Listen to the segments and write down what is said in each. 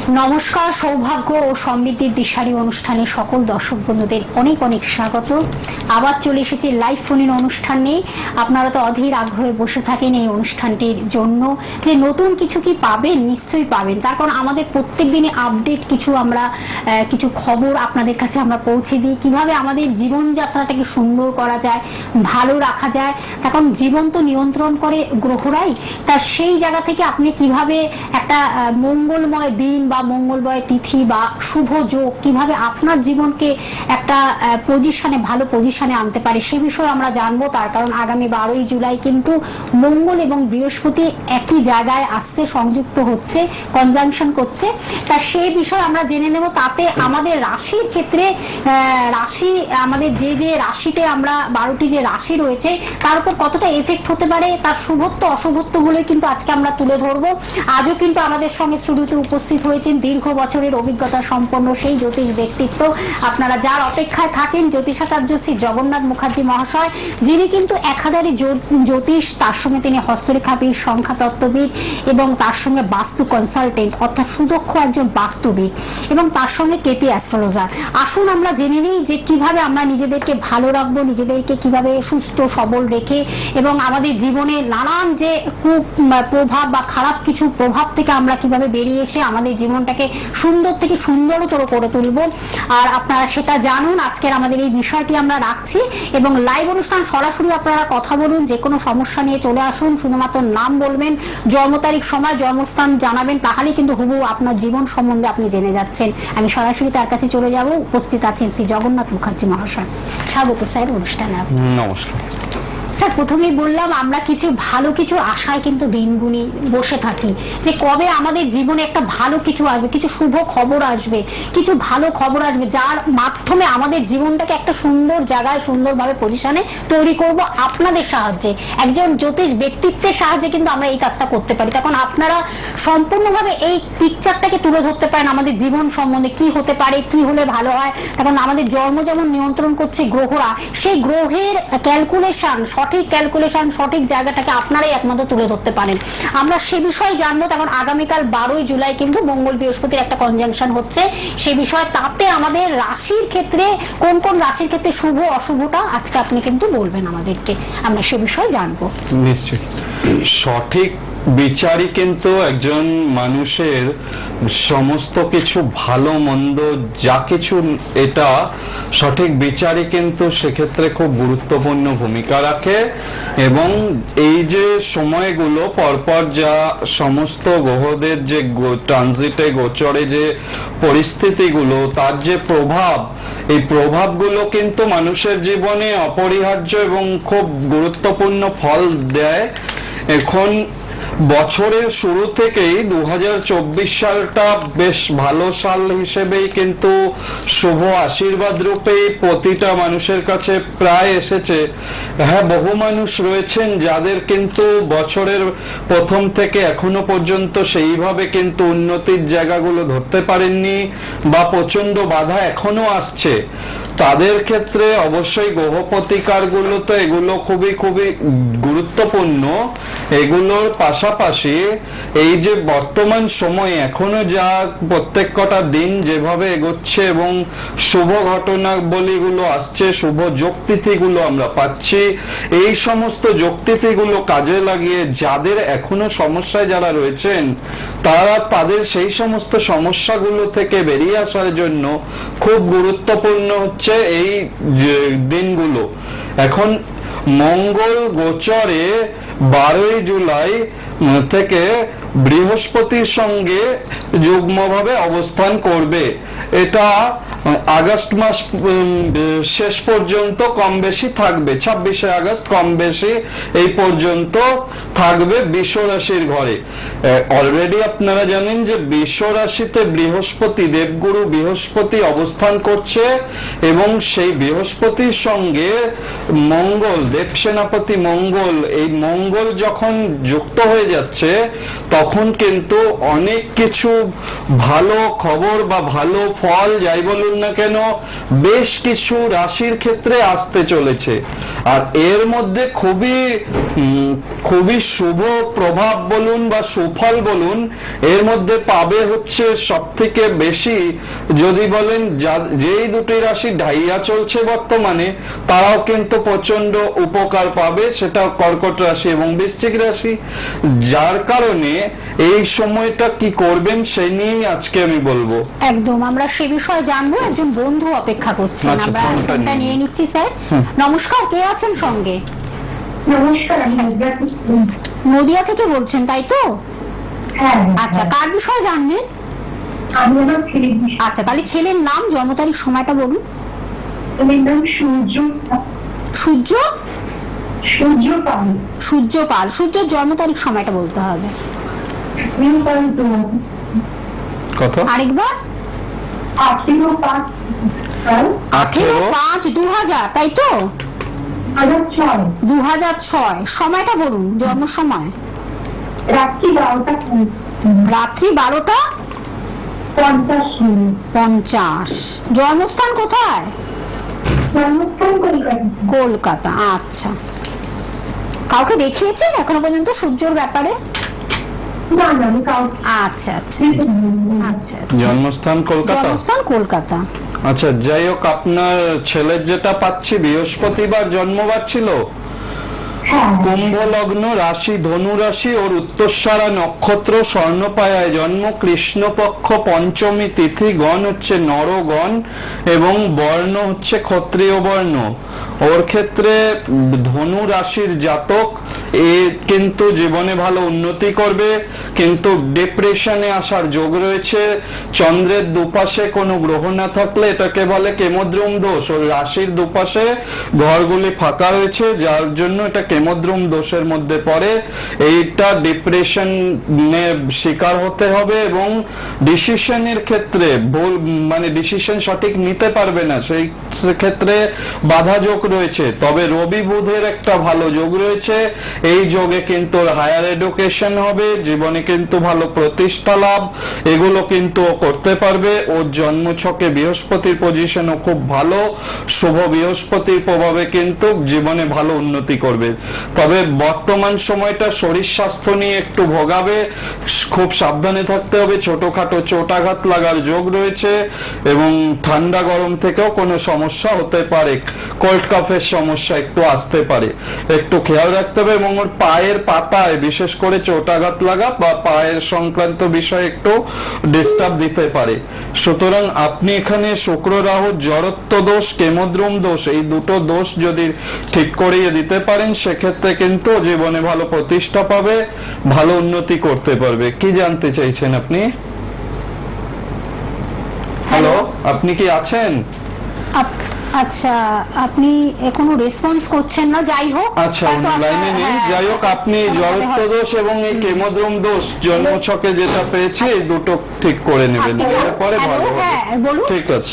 নমস্কার, সৌভাগ্য ও সমৃদ্ধির দিশারি অনুষ্ঠানে সকল দর্শক বন্ধুদের অনেক অনেক স্বাগত। আবার চলে এসেছি লাইভ ফোন অনুষ্ঠান নিয়ে। আপনারা তো অধীর আগ্রহে বসে থাকেন এই অনুষ্ঠানটির জন্য যে নতুন কিছু কি পাবেন, নিশ্চয়ই পাবেন। তার কারণ আমাদের প্রত্যেক দিনে আপডেট কিছু খবর আপনাদের কাছে আমরা পৌঁছে দিই, কিভাবে আমাদের জীবনযাত্রাটাকে সুন্দর করা যায়, ভালো রাখা যায়। তার কারণ জীবন তো নিয়ন্ত্রণ করে গ্রহরাই, তার সেই জায়গা থেকে আপনি কিভাবে একটা মঙ্গলময় দিন বা মঙ্গলময় তিথি বা শুভ যোগ কিভাবে আপনার জীবনকে একটা ভালো পজিশনে আনতে পারে সে বিষয়ে আমরা জানবো। তার কারণ আগামী 12ই জুলাই কিন্তু মঙ্গল এবং বৃহস্পতি একই জায়গায় আসছে, সংযুক্ত হচ্ছে, কনজাংশন করছে। তা সেই বিষয় আমরা জেনে নেব। তাতে আমাদের রাশির ক্ষেত্রে আমাদের যে রাশিতে আমরা 12টি যে রাশি রয়েছে তার উপর কতটা এফেক্ট হতে পারে, তার শুভত্ব অশুভত্ব গুলোই কিন্তু আজকে আমরা তুলে ধরবো। আজও কিন্তু আমাদের সঙ্গে স্টুডিওতে উপস্থিত হয়েছেন দীর্ঘ বছরের অভিজ্ঞতা সম্পন্ন সেই জ্যোতিষ ব্যক্তিত্ব, আপনারা যার অপেক্ষায় থাকেন, জ্যোতিষাচার্য শ্রী জগন্নাথ মুখার্জি মহাশয়, যিনি কিন্তু একাধারে জ্যোতিষ, তার সঙ্গে তিনি হস্তরেখাবিদ, সংখ্যাতত্ত্ববিদ এবং তার সঙ্গে বাস্তু কনসালটেন্ট অর্থাৎ সুদক্ষ একজন বাস্তুবিদ এবং তার সঙ্গে কেপি অ্যাস্ট্রোলজার। আসুন আমরা জেনে নিই যে কিভাবে আমরা নিজেদেরকে ভালো রাখবো, নিজেদেরকে কিভাবে সুস্থ সবল রেখে এবং আমাদের জীবনে নানান যে কুপ্রভাব বা খারাপ কিছু প্রভাব থেকে আমরা কিভাবে বেরিয়ে এসে আমাদের জীবনটাকে সুন্দর থেকে সুন্দরতর করে তুলব। আর আপনারা সেটা জানুন। আজকের আমাদের এই বিষয়টি আমরা রাখছি এবং লাইভ অনুষ্ঠান সরাসরি আপনারা কথা বলুন, যে কোনো সমস্যা নিয়ে চলে আসুন, শুধুমাত্র নাম বলবেন, জন্ম তারিখ, সময়, জন্মস্থান জানাবেন, তাহলেই কিন্তু হুবহু আপনার জীবন সম্বন্ধে আপনি জেনে যাচ্ছেন। আমি সরাসরি তার কাছে চলে যাব। উপস্থিত আছেন শ্রী জগন্নাথ মুখার্জি মহাশয়। স্বাগত স্যার অনুষ্ঠানে। নমস্কার স্যার, প্রথমেই বললাম আমরা ভালো কিছু আশায় কিন্তু দিনগুনি বসে থাকি যে কবে আমাদের জীবনে একটা ভালো কিছু আসবে, কিছু শুভ খবর আসবে, কিছু ভালো খবর আসবে, যার মাধ্যমে আমাদের জীবনটাকে একটা সুন্দর জায়গায় সুন্দরভাবে পজিশনে তৈরি করব আপনাদের সাহায্যে, একজন জ্যোতিষ ব্যক্তিত্বের সাহায্যে কিন্তু আমরা এই কাজটা করতে পারি। তখন আপনারা সম্পূর্ণভাবে এই পিকচারটাকে তুলে ধরতে পারেন আমাদের জীবন সম্বন্ধে, কি হতে পারে, কি হলে ভালো হয়। তখন আমাদের জন্ম যেমন নিয়ন্ত্রণ করছে গ্রহরা, সেই গ্রহের ক্যালকুলেশন, সঠিক জায়গাটাকে আপনারাই একমাত্র তুলে ধরতে পারেন। আমরা সে বিষয়ে জানবো। তখন আগামীকাল 12ই জুলাই কিন্তু মঙ্গল বৃহস্পতির একটা কনজাংশন হচ্ছে সে বিষয়ে। তাতে আমাদের রাশির ক্ষেত্রে কোন কোন রাশির ক্ষেত্রে শুভ অশুভটা আজকে আপনি কিন্তু বলবেন আমাদেরকে, আমরা সে বিষয়ে জানবো। নিশ্চয়ই সঠিক বিচারই কিন্তু একজন মানুষের সমস্ত কিছু ভালো মন্দ যা কিছু, এটা সঠিক বিচারই কিন্তু সেক্ষেত্রে খুব গুরুত্বপূর্ণ ভূমিকা রাখে। এবং এই যে সময়গুলো পরপর যা সমস্ত গ্রহদের যে ট্রানজিটে গোচরে যে পরিস্থিতিগুলো, তার যে প্রভাব, এই প্রভাবগুলো কিন্তু মানুষের জীবনে অপরিহার্য এবং খুব গুরুত্বপূর্ণ ফল দেয়। এখন বছরের শুরু থেকেই 2024 সালটা বেশ ভালো সাল হিসেবেই কিন্তু শুভ আশীর্বাদ রূপে প্রতিটা মানুষের কাছে প্রায় এসেছে। হ্যাঁ, বহু মানুষ রয়েছেন যাদের কিন্তু বছরের প্রথম থেকে এখনো পর্যন্ত সেইভাবে কিন্তু উন্নতির জায়গাগুলো ধরতে পারেননি বা প্রচন্ড বাধা এখনো আসছে। তাদের ক্ষেত্রে অবশ্যই গ্রহ প্রতিকারগুলো তো এগুলো খুবই খুবই গুরুত্বপূর্ণ। এগুলোর পাশাপাশি এই যে বর্তমান সময়ে এখনো যা প্রত্যেক কটা দিন যেভাবে এগোচ্ছে এবং শুভ ঘটনাবলীগুলো আসছে, শুভ যোগতিথিগুলো আমরা পাচ্ছি, এই সমস্ত যোগতিথিগুলো কাজে লাগিয়ে যাদের এখনো সমস্যায় যারা রয়েছেন তাদের সেই সমস্ত সমস্যাগুলো থেকে বেরিয়ে আসার জন্য খুব গুরুত্বপূর্ণ হচ্ছে এই দিনগুলো। এখন মঙ্গল গোচরে 12ই জুলাই থেকে বৃহস্পতির সঙ্গে যুগ্মভাবে অবস্থান করবে। এটা আগস্ট মাস শেষ পর্যন্ত কম বেশি থাকবে, 26শে আগস্ট কম বেশি এই পর্যন্ত থাকবে বৃষ রাশির ঘরে। অলরেডি আপনারা জানেন যে বৃষ রাশিতে বৃহস্পতি, দেবগুরু বৃহস্পতি অবস্থান করছে এবং সেই বৃহস্পতির সঙ্গে মঙ্গল, দেবসেনাপতি মঙ্গল, এই মঙ্গল যখন যুক্ত হয়ে যাচ্ছে তখন কিন্তু অনেক কিছু ভালো খবর বা ভালো ফল যাই বলুন না কেন বেশ কিছু রাশির ক্ষেত্রে আসতে চলেছে। আর এর মধ্যে খুবই শুভ প্রভাব বলুন বা সুফল বলুন, এর মধ্যে পাবে হচ্ছে সব থেকে বেশি, যদি বলেন যেই দুটি রাশি ঢাইয়া চলছে বর্তমানে তারাও কিন্তু প্রচন্ড উপকার পাবে, সেটা কর্কট রাশি এবং বৃশ্চিক রাশি। যার কারণে এই সময়টা কি করবেন সেই নিয়েই আজকে আমি বলবো। একদম, আমরা সে বিষয়ে জানবো। একজন বন্ধু অপেক্ষা করছেন, আচ্ছা, আমরা ফোনটা ফোনটা নিয়ে নিচ্ছি। স্যার নমস্কার, কে আছেন সঙ্গে? নমস্কার, নদিয়া থেকে বলছেন, তাই তো? হ্যাঁ। আচ্ছা, কার বিষয়ে জানবেন? আমি আমার ছেলের বিষয়ে। আচ্ছা, তাহলে ছেলের নাম, জন্ম তারিখ, সময়টা বলুন। ছেলের নাম সূর্য। সূর্য সূর্য পাল। সূর্য পাল। সূর্যের জন্ম তারিখ, সময়টা বলতে হবে। কত? আরেকবার। 18/5/2000, তাই তো? 2006। সময়টা বলুন, জন্ম সময়। রাত্রি 12টা। রাত্রি 12:50। জন্মস্থান কোথায়? জন্মস্থান কলকাতা। কলকাতা। আচ্ছা, কাউকে দেখিয়েছেন এখনো পর্যন্ত সূর্যর ব্যাপারে? না না, আমি কাউকে। আচ্ছা আচ্ছা আচ্ছা। জন্মস্থান কলকাতা। জন্মস্থান কলকাতা। আচ্ছা, যাই হোক, আপনার ছেলের যেটা পাচ্ছি বৃহস্পতিবার জন্মবার ছিল, কুম্ভ লগ্ন, রাশি ধনু রাশি, ওর উত্তরসারা নক্ষত্র, স্বর্ণপায়ায় জন্ম, কৃষ্ণপক্ষ পঞ্চমী তিথি, গণ হচ্ছে নরগণ এবং বর্ণ হচ্ছে ক্ষত্রিয় বর্ণ। ওর ক্ষেত্রে ধনু রাশির জাতক এ কিন্তু জীবনে ভালো উন্নতি করবে, কিন্তু ডিপ্রেশনে আসার যোগ রয়েছে। চন্দ্রের দুপাশে কোনো গ্রহ না থাকলে এটাকে বলে কেমদ্রুম দোষ। ওর রাশির দুপাশে ঘরগুলি ফাঁকা রয়েছে, যার জন্য এটা কেমদ্রুম দোষের মধ্যে পড়ে। এইটা ডিপ্রেশনে শিকার হতে হবে এবং ডিসিশনের ক্ষেত্রে ভুল, মানে ডিসিশন সঠিক নিতে পারবে না, সেই ক্ষেত্রে বাধা যোগ রয়েছে। তবে রবি বুধের একটা ভালো যোগ রয়েছে, এই যোগে কিন্তু হায়ার এডুকেশন হবে, জীবনে কিন্তু ভালো প্রতিষ্ঠা লাভ, এগুলো কিন্তু করতে পারবে। ওর জন্মছকে বৃহস্পতির পজিশনও খুব ভালো, শুভ বৃহস্পতির প্রভাবে কিন্তু জীবনে ভালো উন্নতি করবে। তবে বর্তমান সময়টা শরীর স্বাস্থ্য নিয়ে একটু ভোগাবে, খুব সাবধানে থাকতে হবে। ছোটখাটো চোটাঘাত লাগার যোগ রয়েছে এবং ঠান্ডা গরম থেকেও কোনো সমস্যা হতে পারে, কোল্ড কাফের সমস্যা একটু আসতে পারে, একটু খেয়াল রাখতে হবে। এবং ওর পায়ের পাতায় বিশেষ করে চোটাঘাত লাগা বা পায়ের সংক্রান্ত বিষয়ে একটু ডিস্টার্ব দিতে পারে। সুতরাং আপনি এখানে শুক্র রাহু জড়ত্ব দোষ, কেমদ্রুম দোষ, এই দুটো দোষ যদি ঠিক করিয়ে দিতে পারেন সেক্ষেত্রে কিন্তু জীবনে ভালো প্রতিষ্ঠা পাবে, ভালো উন্নতি করতে পারবে। কি জানতে চাইছেন আপনি? হ্যালো, আপনি কি আছেন? আচ্ছা, আপনি এখনো রেসপন্স করছেন না, যাই হোক। আচ্ছা, লাইনে নেই। যাই হোক, আপনি জড়ত্ব দোষ এবং এই কেমদ্রুম দোষ জন্মছকে যেটা পেয়েছে এই দুটো ঠিক করে নেবেন, এরপরে ভালো হবে। ঠিক আছে।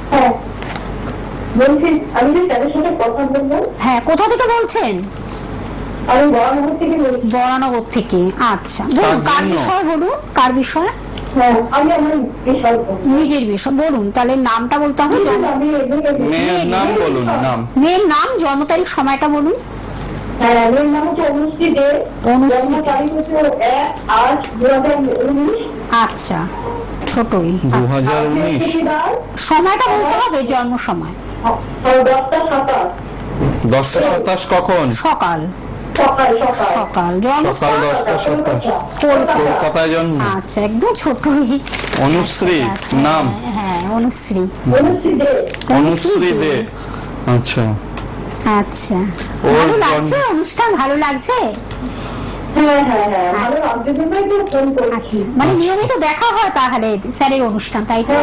বলছি, আমি যে তাদের সাথে কথা বলবো। হ্যাঁ, কোথা থেকে বলছেন? আমি বরানগর থেকে বলছি। বরানগর থেকে। আচ্ছা, বলুন কার বিষয়, বলুন কার বিষয়। আমি আমার বিষয় নিজের বিষয় বলুন, তাহলে নামটা বলতে হবে। মেয়ের নাম বলুন। নাম, মেয়ের নাম, জন্ম তারিখ, সময়টা বলুন। মেয়ের নাম হচ্ছে অনুশ্রী দে। জন্ম তারিখ হচ্ছে 1/8/2019। আচ্ছা, ছোটই। 2019। সময়টা বলতে হবে, জন্ম সময়। 10:27 কখন? সকাল। সকাল। সকাল 10:27 কলকাতায় জন্ম। আচ্ছা, একদম ছোটই। অনুশ্রী নাম? হ্যাঁ, অনুশ্রী। অনুশ্রী দে। আচ্ছা আচ্ছা, ভালো লাগছে অনুষ্ঠান? ভালো লাগছে? আচ্ছা, মানে নিয়মিত দেখা হয় তাহলে স্যারের অনুষ্ঠান, তাই তো?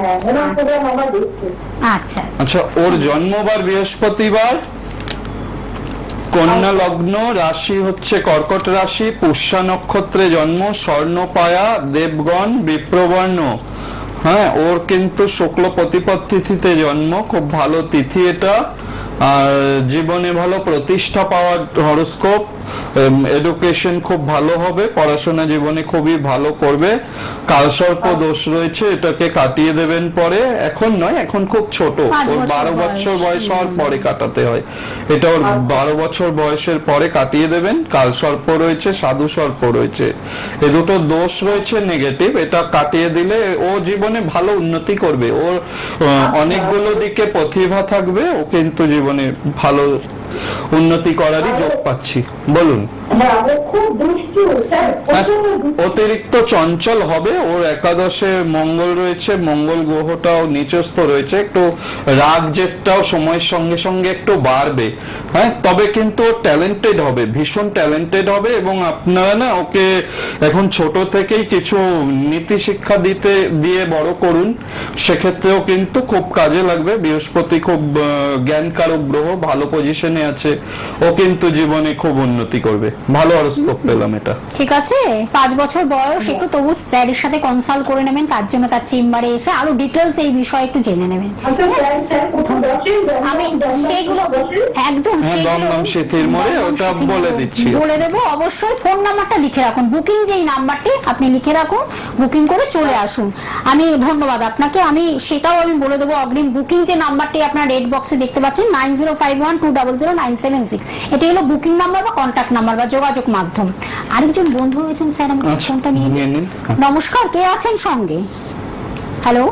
আচ্ছা আচ্ছা, ওর জন্মবার বৃহস্পতিবার, কন্যা লগ্ন, রাশি হচ্ছে কর্কট রাশি, পুষ্যা নক্ষত্রে জন্ম, স্বর্ণপায়া, দেবগণ, বিপ্রবর্ণ। হ্যাঁ, ওর কিন্তু শুক্ল প্রতিপদ তিথিতে জন্ম, খুব ভালো তিথি এটা। আর জীবনে ভালো প্রতিষ্ঠা পাওয়ার হরোস্কোপ, এডুকেশন খুব ভালো হবে, পড়াশোনা জীবনে খুবই ভালো করবে। কালসর্প দোষ রয়েছে, এটাকে কাটিয়ে দেবেন পরে, এখন নয়, এখন খুব ছোট, 5 ওর বছর 12 বছর বয়স হওয়ার পরে কাটাতে হয়, এটা ওর 12 বছর বয়সের পরে কাটিয়ে দেবেন। কালসর্প রয়েছে, সাধু সর্প রয়েছে, এ দুটো দোষ রয়েছে নেগেটিভ, এটা কাটিয়ে দিলে ও জীবনে ভালো উন্নতি করবে, ওর অনেকগুলো দিকে প্রতিভা থাকবে, ও কিন্তু জীবনে ভালো উন্নতি করারই যোগ পাচ্ছি। বলুন। হ্যাঁ, ও খুব দুষ্টু স্যার, প্রচুর দুষ্টু। অতিরিক্ত চঞ্চল হবে, ওর একাদশে মঙ্গল রয়েছে, মঙ্গল গ্রহটাও নিচস্থ রয়েছে, একটু রাগ জেদটাও সময়ের সঙ্গে সঙ্গে একটু বাড়বে। হ্যাঁ, তবে কিন্তু ট্যালেন্টেড হবে, ভীষণ ট্যালেন্টেড হবে, এবং আপনারা না ওকে এখন ছোট থেকেই কিছু নীতি শিক্ষা দিয়ে বড় করুন, সেক্ষেত্রেও কিন্তু খুব কাজে লাগবে। বৃহস্পতি খুব জ্ঞানকারক গ্রহ, ভালো পজিশনে আছে, ও কিন্তু জীবনে খুব উন্নতি করবে। ভালো হরস্কোপ পেলাম এটা। ঠিক আছে, 5 বছর বয়স, একটু তবু স্যারের সাথে কনসাল্ট করে নেবেন, তার জন্য তার চেম্বারে এসে আরো ডিটেলস এই বিষয়ে একটু জেনে নেবেন। আচ্ছা স্যার, স্যার কোথাও বসেন? আমি সেগুলো একদম দমদম শীতের মোড়ে, ওটা বলে দিচ্ছি, বলে দেবো। অবশ্যই ফোন নাম্বারটা লিখে রাখুন, বুকিং যেই নাম্বারটি আপনি লিখে রাখুন, বুকিং করে চলে আসুন। আমি ধন্যবাদ আপনাকে, আমি সেটাও আমি বলে দেবো, অগ্রিম বুকিং যে নাম্বারটি আপনার রেড বক্সে দেখতে পাচ্ছেন 9051200976, এটি হলো বুকিং নাম্বার বা কন্ট্যাক্ট নাম্বার বা যোগাযোগ মাধ্যম। আরেকজন বন্ধু রয়েছেন স্যার, আমি ফোনটা নিয়ে নিন। নমস্কার, কে আছেন সঙ্গে? হ্যালো,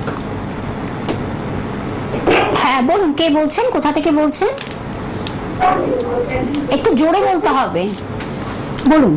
হ্যাঁ বলুন, কে বলছেন, কোথা থেকে বলছেন? একটু জোরে বলতে হবে, বলুন,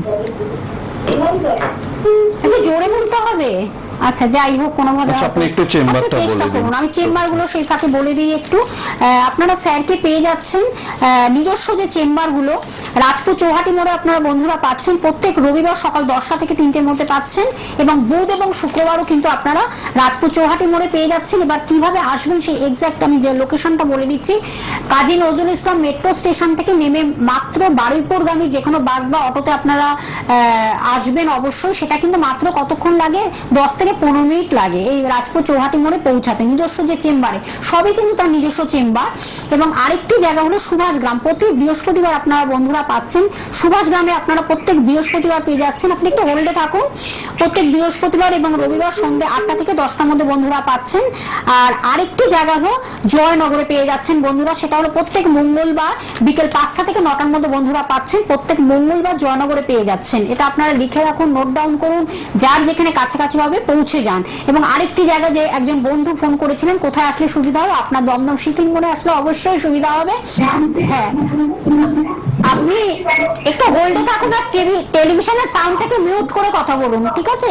একটু জোরে বলতে হবে। আচ্ছা, যাই হোক, কোনোভাবে আপনি একটু চেম্বারটা চেষ্টা বলে দিন। করুন। আমি চেম্বারগুলো সেই ফাঁকে বলে দিই একটু। আপনারা স্যারকে পেয়ে যাচ্ছেন নিজস্ব যে চেম্বারগুলো রাজপুর চৌহাটি মোড়ে আপনারা বন্ধুরা পাচ্ছেন, প্রত্যেক রবিবার সকাল 10টা থেকে 3টের মধ্যে পাচ্ছেন, এবং বুধ এবং শুক্রবারও কিন্তু আপনারা রাজপুর চৌহাটি মোড়ে পেয়ে যাচ্ছেন। এবার কিভাবে আসবেন সেই এক্সাক্ট আমি যে লোকেশনটা বলে দিচ্ছি। কাজী নজরুল ইসলাম মেট্রো স্টেশন থেকে নেমে মাত্র বারুইপুরগামী যে কোনো বাস বা অটোতে আপনারা আসবেন অবশ্যই। সেটা কিন্তু মাত্র কতক্ষণ লাগে, 10 থেকে 15 মিনিট লাগে এই রাজপুর চৌহাটি মোড়ে পৌঁছাতে। নিজস্ব যে চেম্বারে, সবই কিন্তু তার নিজস্ব চেম্বার। এবং আরেকটি জায়গা হলো সুভাষগ্রাম, প্রতি বৃহস্পতিবার আপনারা বন্ধুরা পাচ্ছেন সুভাষগ্রামে, আপনারা প্রত্যেক বৃহস্পতিবার পেয়ে যাচ্ছেন। আপনি একটু হোল্ডে থাকুন, প্রত্যেক বৃহস্পতিবার এবং রবিবার সন্ধ্যে 8টা থেকে 10টার মধ্যে বন্ধুরা পাচ্ছেন। আর আরেকটি জায়গা হলো জয়নগরে পেয়ে যাচ্ছেন বন্ধুরা, সেটা হলো প্রত্যেক মঙ্গলবার বিকেল 5টা থেকে 9টার মধ্যে বন্ধুরা পাচ্ছেন, প্রত্যেক মঙ্গলবার জয়নগরে পেয়ে যাচ্ছেন। এটা আপনারা লিখে রাখুন, নোট ডাউন করুন, যার যেখানে কাছাকাছি হবে পৌঁছে যান। এবং আরেকটি জায়গা যে একজন বন্ধু ফোন করেছিলেন, কোথায় আসলে সুবিধা হবে, আপনার দমদম শীতল মোড়ে আসলে অবশ্যই সুবিধা হবে। হ্যাঁ, আপনি একটু হোল্ডে থাকুন আর টেলিভিশনের সাউন্ডটাকে মিউট করে কথা বলুন, ঠিক আছে?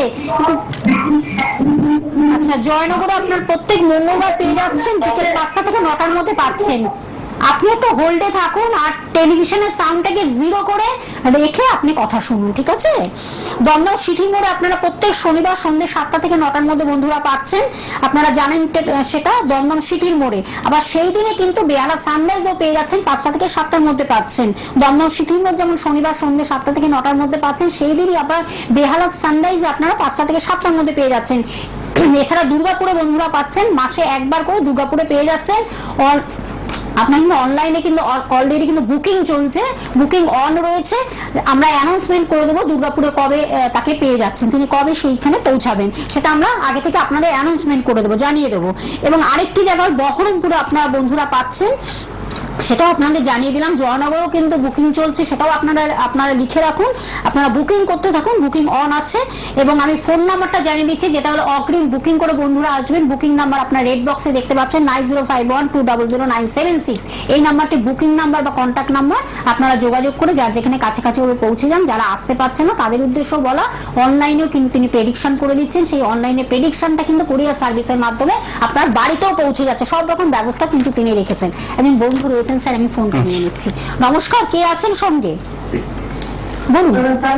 আচ্ছা, জয়নগরে আপনার প্রত্যেক মঙ্গলবার পেয়ে যাচ্ছেন, বিকেল 5টা থেকে 9টার মধ্যে পাচ্ছেন। আপনি একটু হোল্ডে থাকুন আর টেলিভিশনের সাউন্ডটাকে 0 করে রেখে আপনি কথা শুনুন, ঠিক আছে? দমদম সিটি মোড়ে আপনারা প্রত্যেক শনিবার সন্ধ্যে 7টা থেকে 9টার মধ্যে বন্ধুরা পাচ্ছেন, আপনারা জানেন সেটা দমদম সিটির মোড়ে। আবার সেই দিনে কিন্তু বেহালা সানরাইজও পেয়ে যাচ্ছেন, 5টা থেকে 7টার মধ্যে পাচ্ছেন। দমদম সিটির মোড়ে যেমন শনিবার সন্ধ্যে 7টা থেকে 9টার মধ্যে পাচ্ছেন, সেই দিনই আবার বেহালা সানরাইজ আপনারা 5টা থেকে 7টার মধ্যে পেয়ে যাচ্ছেন। এছাড়া দুর্গাপুরে বন্ধুরা পাচ্ছেন, মাসে একবার করে দুর্গাপুরে পেয়ে যাচ্ছেন। আপনার কিন্তু অনলাইনে কিন্তু অলরেডি কিন্তু বুকিং চলছে, বুকিং অন রয়েছে। আমরা অ্যানাউন্সমেন্ট করে দেবো দুর্গাপুরে কবে তাকে পেয়ে যাচ্ছেন, তিনি কবে সেইখানে পৌঁছাবেন, সেটা আমরা আগে থেকে আপনাদের অ্যানাউন্সমেন্ট করে দেবো, জানিয়ে দেবো। এবং আরেকটি জায়গায় বহরমপুরে আপনারা বন্ধুরা পাচ্ছেন, সেটাও আপনাদের জানিয়ে দিলাম। জয়নগরও কিন্তু বুকিং চলছে, সেটাও আপনারা লিখে রাখুন, আপনারা বুকিং করতে থাকুন, বুকিং অন আছে। এবং আমি ফোন নাম্বারটা জানিয়ে দিচ্ছি, যেটা হলো অগ্রিম বুকিং করে বন্ধুরা আসবেন। বুকিং নাম্বার আপনার রেড বক্সে দেখতে পাচ্ছেন 9051200976, এই নাম্বারটি বুকিং নাম্বার বা কন্ট্যাক্ট নাম্বার। আপনারা যোগাযোগ করে যার যেখানে কাছাকাছি হবে পৌঁছে যান। যারা আসতে পারছেন না তাদের উদ্দেশ্য বলা, অনলাইনেও কিন্তু তিনি প্রেডিকশন করে দিচ্ছেন, সেই অনলাইনে প্রেডিকশনটা কিন্তু কুরিয়ার সার্ভিসের মাধ্যমে আপনার বাড়িতেও পৌঁছে যাচ্ছে, সব রকম ব্যবস্থা কিন্তু তিনি রেখেছেন। একজন বন্ধু রয়েছেন স্যার, আমি ফোনটা নিয়ে নিচ্ছি। নমস্কার, কে আছেন সঙ্গে, বলুন।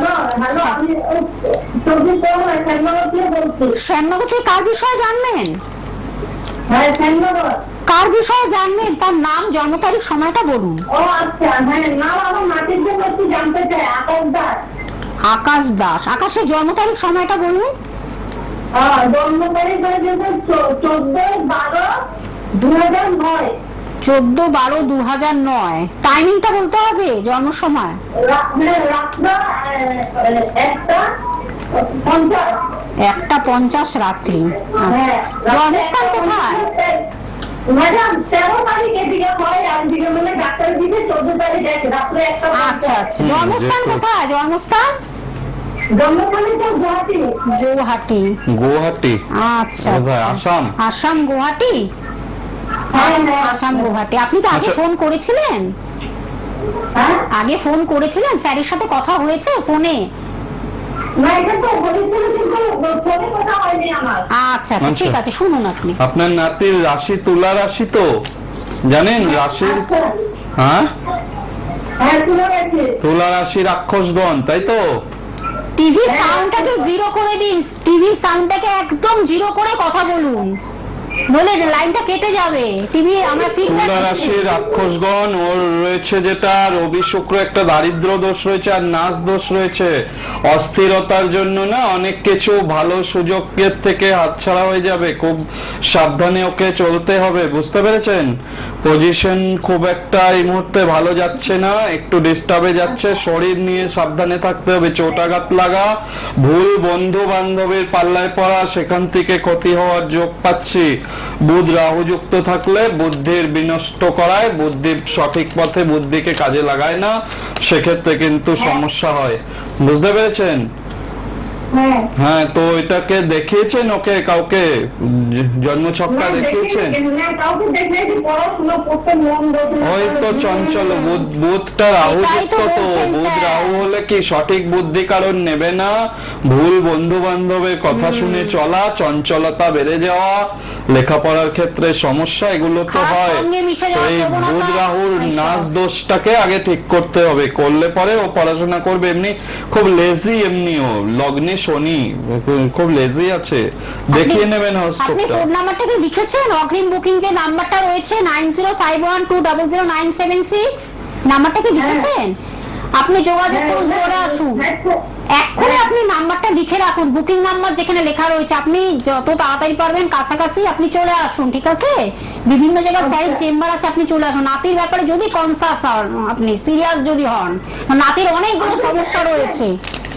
শ্যামনগর থেকে কার বিষয়ে জানবেন? কার বিষয়ে জানবেন, তার নাম, জন্ম তারিখ, সময়টা বলুন। আকাশ দাস। আকাশের জন্ম তারিখ, সময়টা বলুন। জন্ম তারিখ 14/12/2009। 14/12/2009। টাইমিংটা বলতে হবে, জন্ম সময়। রাতটা 1:50 রাত্রি। আচ্ছা, জন্মস্থান কোথায়? ম্যাডাম 13 তারিখ এদিকে হয়, আজকে মানে ডাক্তার দিতে 14 তারিখ আছে রাত্রে 1টা। আচ্ছা আচ্ছা, জন্মস্থান কোথায়? জন্মস্থান জন্মস্থানটা গুয়াহাটি। গুয়াহাটি। গুয়াহাটি। আচ্ছা কোথায়? আচ্ছা, আসাম? আসাম গুয়াহাটি। আসাম গুয়াহাটি। আপনি তো আগে আচ্ছা। ফোন করেছিলেন? হ্যাঁ আগে ফোন করেছিলেন, স্যারের সাথে কথা হয়েছে ফোনে? না, এটা তো বলেছিল কিন্তু ফোনে কথা হয়নি আমার। আচ্ছা আচ্ছা, আচ্ছা। ঠিক আছে, শুনুন আপনি। আপনার নাতির রাশি তুলা রাশি তো জানেন? রাশির হ্যাঁ হ্যাঁ তুলে গেছে। তুলা রাশি রাক্ষসগণ, তাই তো? টিভি সাউন্ডটাকে জিরো করে দিন, টিভি সাউন্ডটাকে একদম জিরো করে কথা বলুন, নইলে লাইনটা কেটে যাবে। টিভি আমরা ফিডব্যাক তুলা দিচ্ছি। রাশির রাক্ষসগণ ওর রয়েছে যেটা রবি শুক্র একটা দারিদ্র দোষ রয়েছে আর নাশ দোষ রয়েছে। অস্থিরতার জন্য না অনেক কিছু ভালো সুযোগের থেকে হাতছাড়া হয়ে যাবে। খুব সাবধানে ওকে চলতে হবে, বুঝতে পেরেছেন? পজিশন খুব একটা এই মুহূর্তে ভালো যাচ্ছে না, একটু ডিস্টার্বে যাচ্ছে। শরীর নিয়ে সাবধানে থাকতে হবে। চোটাঘাত লাগা, ভুল বন্ধু বান্ধবের পাল্লায় পড়া, সেখান থেকে ক্ষতি হওয়ার যোগ পাচ্ছি। বুধ রাহু যুক্ত থাকলে বুদ্ধির বিনষ্ট করায়, বুদ্ধির সঠিক পথে বুদ্ধিকে কাজে লাগায় না, সেক্ষেত্রে কিন্তু সমস্যা হয়, বুঝতে পেরেছেন? হ্যাঁ হ্যাঁ, তো এটাকে দেখিয়েছেন ওকে কাউকে? জন্মছকটা দেখিয়েছেন? না, কাউকে দেখেছি, পড়াশোনা করতে মন বসে না। ওই তো চঞ্চল বুধটা রাহু সেটাই তো যুক্ত, তো বলছেন বুধ স্যার। রাহু হলে কি সঠিক বুদ্ধি কারণ নেবে না, ভুল বন্ধু বান্ধবের কথা শুনে চলা, চঞ্চলতা বেড়ে যাওয়া, লেখাপড়ার ক্ষেত্রে সমস্যা, এগুলো তো খারাপ হয়। সঙ্গে মিশে তো যাওয়ার এই প্রবণতা, বুধ রাহুর এইসব। নাচ দোষটাকে আগে ঠিক করতে হবে, করলে পরে ও পড়াশোনা করবে। এমনি খুব লেজি, এমনিও লগ্নে শনি খুব লেজি আছে, দেখিয়ে নেবেন আপনি হরস্কোপটা। ফোন নাম্বারটা কি লিখেছেন? অগ্রিম বুকিং যে নাম্বারটা রয়েছে 9051200976, নাম্বারটা কি লিখেছেন? আপনি যোগাযোগ করুন, চলে আসুন এক্ষুনি। আপনি নাম্বারটা লিখে রাখুন, বুকিং নাম্বার যেখানে লেখা রয়েছে। আপনি যত তাড়াতাড়ি পারবেন কাছাকাছি আপনি চলে আসুন, ঠিক আছে? বিভিন্ন জায়গায় স্যারের চেম্বার আছে, আপনি চলে আসুন। নাতির ব্যাপারে যদি কনসাস হন, আপনি সিরিয়াস যদি হন, নাতির অনেকগুলো সমস্যা রয়েছে,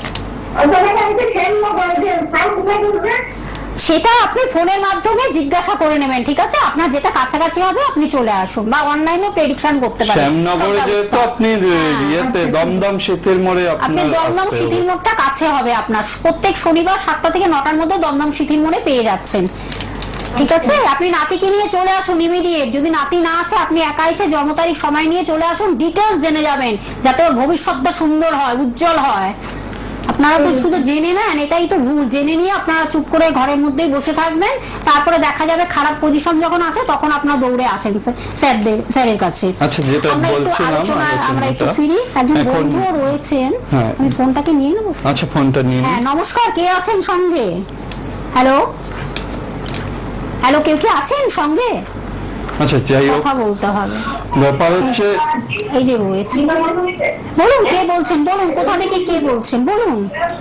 সেটা আপনি ফোনের মাধ্যমে জিজ্ঞাসা করে নেবেন, ঠিক আছে? আপনার যেটা কাছাকাছি হবে আপনি চলে আসুন, বা অনলাইনে প্রেডিকশন করতে পারেন। শ্যামনগরে সব যেহেতু ব্যবস্থা। আপনি ইয়েতে দমদম শীতের মোড়ে আপনি আপনার দমদম আসতে সিটির হবে। মোড়টা কাছে হবে আপনার, প্রত্যেক শনিবার 7টা থেকে 9টার মধ্যে দমদম সিটির মোড়ে পেয়ে যাচ্ছেন, ঠিক আছে? আপনি নাতিকে নিয়ে চলে আসুন ইমিডিয়েট। যদি নাতি না আসে আপনি একা এসে জন্ম তারিখ সময় নিয়ে চলে আসুন, ডিটেলস জেনে যাবেন, যাতে ওর ভবিষ্যৎটা সুন্দর হয়, উজ্জ্বল হয়। আপনারা তো শুধু জেনে নেন, এটাই তো ভুল। জেনে নিয়ে আপনারা চুপ করে ঘরের মধ্যেই বসে থাকবেন, তারপরে দেখা যাবে খারাপ পজিশন যখন আসে তখন আপনারা দৌড়ে আসেন স্যারের কাছে। আচ্ছা, যেটা আমরা একটু বলছিলাম আলোচনায় আমরা একটু আলোচনাটা, ফিরি। একজন এখন- বন্ধুও রয়েছেন, হ্যাঁ। আমি ফোনটাকে নিয়ে নেবো। আচ্ছা, ফোনটা নিন। হ্যাঁ, নমস্কার, কে আছেন সঙ্গে? হ্যালো হ্যালো, কেউ কি আছেন সঙ্গে? আচ্ছা, যাই হোক, কথা বলতে হবে। ব্যাপার হচ্ছে এই যে রয়েছে, বলুন কে বলছেন, বলুন কোথা থেকে কে বলছেন, বলুন।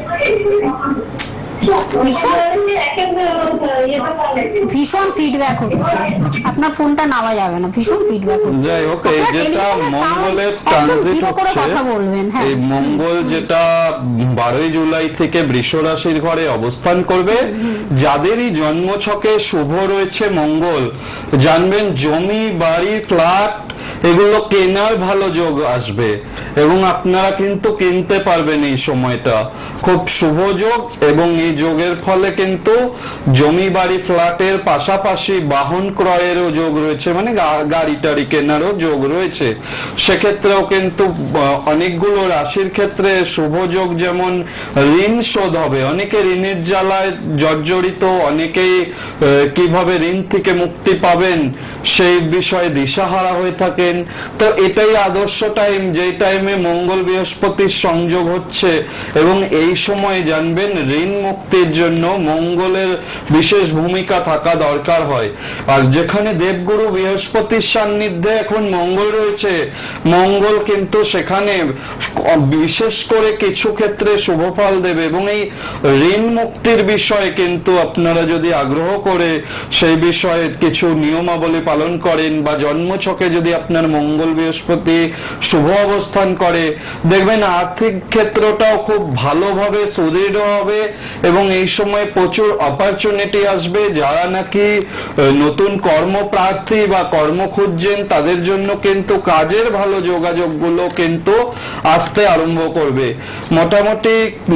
ভীষণ ফিডব্যাক হচ্ছে, আপনার ফোনটা নেওয়া যাবে না, ভীষণ ফিডব্যাক হচ্ছে। যাই হোক, এই আপনার যেটা টেলিভিশনের sound মঙ্গলের একদম ট্রানজিট zero করে হচ্ছে, কথা বলবেন। হ্যাঁ, এই মঙ্গল যেটা 12ই জুলাই থেকে বৃষ রাশির ঘরে অবস্থান করবে, যাদেরই জন্মছকে শুভ রয়েছে মঙ্গল, জানবেন জমি, বাড়ি, ফ্ল্যাট এগুলো কেনার ভালো যোগ আসবে, এবং আপনারা কিন্তু কিনতে পারবেন। এই সময়টা খুব শুভ যোগ, এবং এই যোগের ফলে কিন্তু জমি, বাড়ি, ফ্ল্যাটের পাশাপাশি বাহন ক্রয়েরও যোগ রয়েছে, মানে গাড়ি টাড়ি কেনারও যোগ রয়েছে। সেক্ষেত্রেও কিন্তু অনেকগুলো রাশির ক্ষেত্রে শুভ যোগ, যেমন ঋণ শোধ হবে, অনেকে ঋণের জ্বালায় জর্জরিত, অনেকেই কিভাবে ঋণ থেকে মুক্তি পাবেন সেই বিষয়ে দিশাহারা হয়ে থাকেন। পারবেন। তো এটাই আদর্শ টাইম, যেই টাইমে মঙ্গল বৃহস্পতির সংযোগ হচ্ছে, এবং এই সময় জানবেন ঋণ মুক্তির জন্য মঙ্গলের বিশেষ ভূমিকা থাকা দরকার হয়। আর যেখানে দেবগুরু বৃহস্পতির সান্নিধ্যে এখন মঙ্গল রয়েছে, মঙ্গল কিন্তু সেখানে বিশেষ করে কিছু ক্ষেত্রে শুভ ফল দেবে, এবং এই ঋণ মুক্তির বিষয়ে কিন্তু আপনারা যদি আগ্রহ করে সেই বিষয়ে কিছু নিয়মাবলী পালন করেন, বা জন্মছকে যদি আপনার মঙ্গল বৃহস্পতি শুভ অবস্থান করে, দেখবেন আর্থিক ক্ষেত্রটাও খুব ভালোভাবে সুদৃঢ় হবে, এবং এই সময় প্রচুর অপরচুনিটি আসবে। যারা নাকি নতুন কর্মপ্রার্থী বা কর্ম খুঁজছেন, তাদের জন্য কিন্তু কাজের ভালো যোগাযোগগুলো কিন্তু আসতে আরম্ভ করবে। মোটামুটি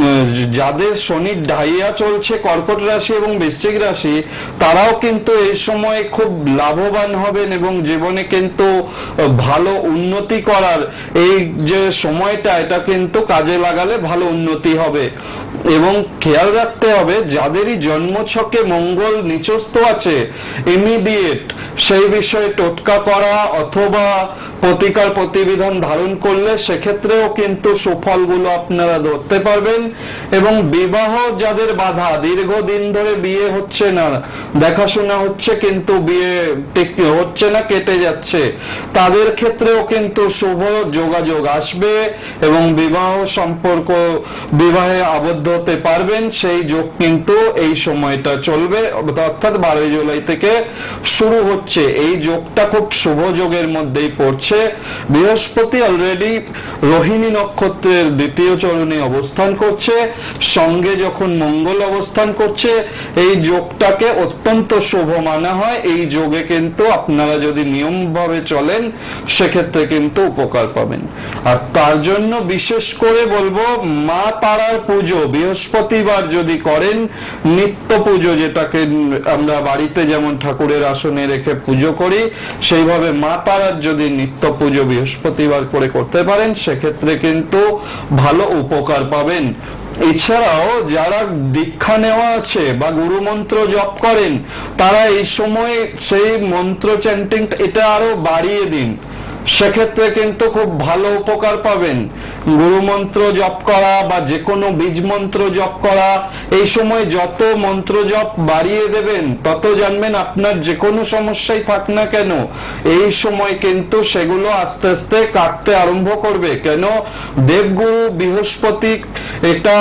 যাদের শনির ঢাইয়া চলছে কর্কট রাশি এবং বৃশ্চিক রাশি, তারাও কিন্তু এই সময় খুব লাভবান হবেন, এবং জীবনে কিন্তু ভালো উন্নতি করার এই যে সময়টা, এটা কিন্তু কাজে লাগালে ভালো উন্নতি হবে। এবং খেয়াল রাখতে হবে যাদেরই জন্মছকে মঙ্গল নিচস্থ আছে, ইমিডিয়েট সেই বিষয়ে টোটকা করা অথবা প্রতিকার প্রতিবিধান ধারণ করলে সেক্ষেত্রেও কিন্তু সুফলগুলো আপনারা ধরতে পারবেন। এবং বিবাহ যাদের বাধা, দীর্ঘদিন ধরে বিয়ে হচ্ছে না, দেখাশোনা হচ্ছে কিন্তু বিয়ে হচ্ছে না, কেটে যাচ্ছে, তাদের ক্ষেত্রেও কিন্তু শুভ যোগাযোগ আসবে এবং বিবাহ সম্পর্ক, বিবাহে আবদ্ধ হতে পারবেন। সেই যোগ কিন্তু এই সময়টা চলবে, অর্থাৎ 12 জুলাই থেকে শুরু হচ্ছে। এই যোগটা খুব শুভ যোগের মধ্যেই পড়ছে। বৃহস্পতি অলরেডি রোহিণী নক্ষত্রের দ্বিতীয় চরণে অবস্থান করছে, সঙ্গে যখন মঙ্গল অবস্থান করছে, এই যোগটাকে অত্যন্ত শুভ মানা হয়। এই যোগে কিন্তু আপনারা যদি নিয়মভাবে চলেন সেক্ষেত্রে কিন্তু উপকার পাবেন। আর তার জন্য বিশেষ করে বলবো, মা তারার পুজো বৃহস্পতিবার যদি করেন, নিত্য পুজো যেটাকে আমরা বাড়িতে যেমন ঠাকুরের আসনে রেখে পুজো করি, সেইভাবে মা তারার যদি নিত্য পুজো বৃহস্পতিবার করে করতে পারেন, সেক্ষেত্রে কিন্তু ভালো উপকার পাবেন। এছাড়াও যারা দীক্ষা নেওয়া আছে বা গুরু মন্ত্র জপ করেন, তারা এই সময় সেই মন্ত্র চ্যান্টিং এটা আরো বাড়িয়ে দিন, সেক্ষেত্রে কিন্তু খুব ভালো উপকার পাবেন। গুরু মন্ত্র জপ করা বা যে কোনো বীজ মন্ত্র জপ করা, এই সময় যত মন্ত্র জপ বাড়িয়ে দেবেন, তত জানবেন আপনার যে কোনো সমস্যাই থাক না কেন, এই সময় কিন্তু সেগুলো আস্তে আস্তে কাটতে আরম্ভ করবে। কেন? দেবগুরু বৃহস্পতি এটা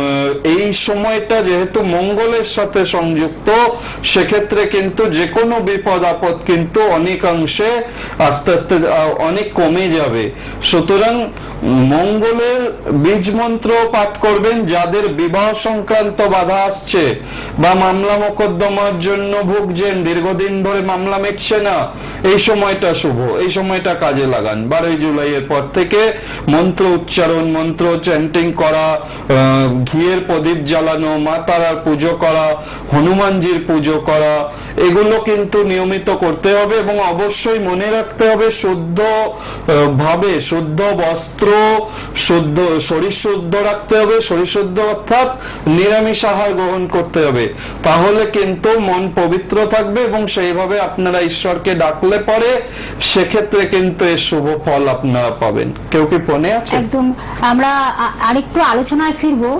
এই সময়টা যেহেতু মঙ্গলের সাথে সংযুক্ত, সেক্ষেত্রে কিন্তু যে কোনো বিপদ আপদ কিন্তু অনেকাংশে আস্তে আস্তে অনেক কমে যাবে। সুতরাং মঙ্গলের বীজ মন্ত্র পাঠ করবেন। যাদের বিবাহ সংক্রান্ত বাধা আসছে বা মামলা মোকদ্দমার জন্য ভুগছেন, দীর্ঘদিন ধরে মামলা মিটছে না, এই সময়টা শুভ, এই সময়টা কাজে লাগান। 12 জুলাইয়ের পর থেকে মন্ত্র উচ্চারণ, মন্ত্র চ্যান্টিং করা, ঘিয়ের প্রদীপ জ্বালানো, মা তারার পুজো করা, হনুমানজির পুজো করা, এগুলো কিন্তু নিয়মিত করতে হবে। এবং অবশ্যই মনে রাখতে হবে, শুদ্ধ ভাবে, শুদ্ধ বস্ত্র, শুদ্ধ শরীর শুদ্ধ রাখতে হবে। শরীর শুদ্ধ অর্থাৎ নিরামিষ আহার গ্রহণ করতে হবে, তাহলে কিন্তু মন পবিত্র থাকবে, এবং সেইভাবে আপনারা ঈশ্বরকে ডাকলে পরে সেক্ষেত্রে কিন্তু এর শুভ ফল আপনারা পাবেন। কেউ কি ফোনে আছে? একদম, আমরা আরেকটু আলোচনায় ফিরবো।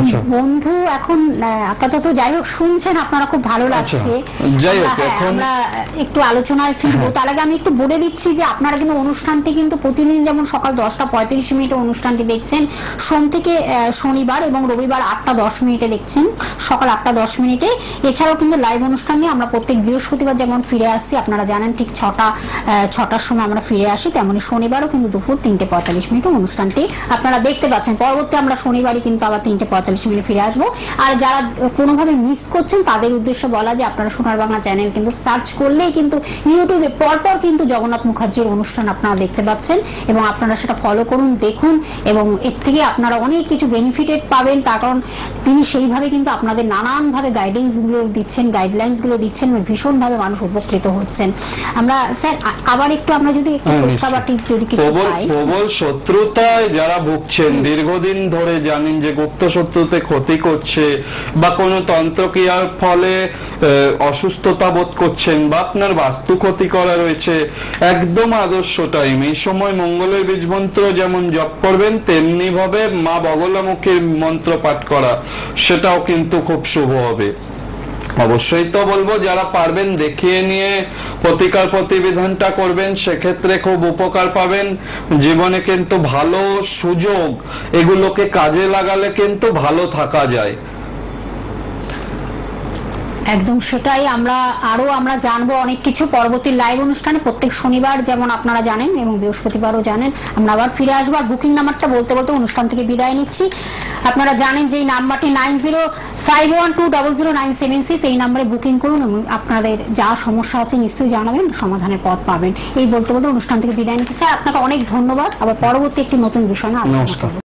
বন্ধু এখন আপাতত যাই হোক শুনছেন, আপনারা খুব ভালো লাগছে। যাই হোক, এখন আমরা একটু আলোচনায় ফিরবো। তার আগে আমি একটু বলে দিচ্ছি যে আপনারা কিন্তু অনুষ্ঠানটি কিন্তু প্রতিদিন যেমন সকাল 10:35 অনুষ্ঠানটি দেখছেন, সোম থেকে শনিবার, এবং রবিবার 8:10 দেখছেন, সকাল 8:10। এছাড়াও কিন্তু লাইভ অনুষ্ঠান নিয়ে আমরা প্রত্যেক বৃহস্পতিবার যেমন ফিরে আসছি, আপনারা জানেন ঠিক 6টার সময় আমরা ফিরে আসি, তেমনি শনিবারও কিন্তু দুপুর 3:45 অনুষ্ঠানটি আপনারা দেখতে পাচ্ছেন। পরবর্তী আমরা শনিবারই কিন্তু আবার 3:45 ফিরে আসবো। আর যারা কোনোভাবে মিস করছেন, তাদের উদ্দেশ্যে বলা যে আপনারা সোনার বাংলা চ্যানেল কিন্তু সার্চ করলেই কিন্তু ইউটিউবে পরপর কিন্তু জগন্নাথ মুখার্জির অনুষ্ঠান আপনারা দেখতে পাচ্ছেন, এবং আপনারা সেটা ফলো করুন, দেখুন, এবং এর থেকে আপনারা অনেক কিছু বেনিফিটেড পাবেন। তার কারণ তিনি সেইভাবে কিন্তু আপনাদের নানানভাবে গাইডেন্সগুলো দিচ্ছেন, ভীষণভাবে মানুষ উপকৃত হচ্ছেন। আমরা স্যার আবার একটু আমরা যদি যদি কিছু পাই। প্রবল শত্রুতায় যারা ভুগছেন, দীর্ঘদিন ধরে জানেন যে গুপ্ত শত্রুতে ক্ষতি করছে, বা কোনো তন্ত্রক্রিয়ার ফলে অসুস্থতা বোধ করছেন, বা আপনার বাস্তু ক্ষতি করা রয়েছে, একদম আদর্শ টাইম। এই সময় মঙ্গলের বীজ মন্ত্র যেমন জপ করবেন, তেমনি ভাবে মা বগলামুখীর মন্ত্র পাঠ করা, সেটাও কিন্তু খুব শুভ হবে। অবশ্যই তো বলবো যারা পারবেন দেখিয়ে নিয়ে প্রতিকার প্রতিবিধানটা করবেন, সেক্ষেত্রে খুব উপকার পাবেন। জীবনে কিন্তু ভালো সুযোগ, এগুলোকে কাজে লাগালে কিন্তু ভালো থাকা যায়। একদম সেটাই। আমরা জানবো অনেক কিছু পরবর্তী লাইভ অনুষ্ঠানে। প্রত্যেক শনিবার যেমন আপনারা জানেন এবং বৃহস্পতিবারও জানেন আমরা আবার ফিরে আসবো। আর বুকিং নাম্বারটা বলতে বলতে অনুষ্ঠান থেকে বিদায় নিচ্ছি। আপনারা জানেন যে এই নাম্বারটি 9051200976, এই নাম্বারে বুকিং করুন এবং আপনাদের যা সমস্যা আছে নিশ্চয়ই জানাবেন, সমাধানের পথ পাবেন। এই বলতে বলতে অনুষ্ঠান থেকে বিদায় নিচ্ছি। স্যার আপনাকে অনেক ধন্যবাদ। আবার পরবর্তী একটি নতুন বিষয় নিয়ে আলোচনা করব।